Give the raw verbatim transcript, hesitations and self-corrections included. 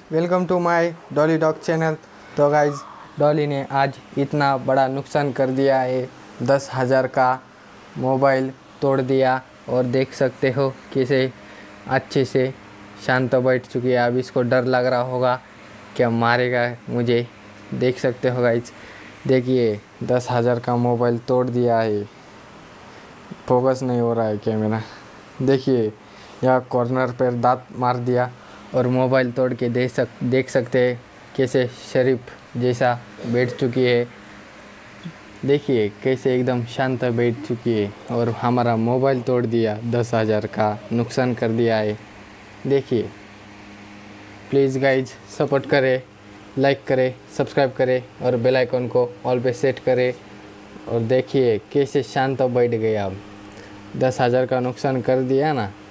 Welcome to my Dolly dog channel. तो guys Dolly ने आज इतना बड़ा नुकसान कर दिया है, दस हज़ार का मोबाइल तोड़ दिया और देख सकते हो कैसे अच्छे से शांत बैठ चुकी है। अब इसको डर लग रहा होगा क्या मारेगा मुझे। देख सकते हो गाइज, देखिए दस हज़ार का मोबाइल तोड़ दिया है। फोकस नहीं हो रहा है कैमरा। देखिए यहाँ कॉर्नर पर दांत मार दिया और मोबाइल तोड़ के देख सक देख सकते हैं कैसे शरीफ जैसा बैठ चुकी है। देखिए कैसे एकदम शांत बैठ चुकी है और हमारा मोबाइल तोड़ दिया, दस हज़ार का नुकसान कर दिया है। देखिए प्लीज़ गाइज सपोर्ट करें, लाइक करें, सब्सक्राइब करें और बेल आइकन को ऑल पे सेट करें। और देखिए कैसे शांत बैठ गया। अब दस हज़ार का नुकसान कर दिया ना।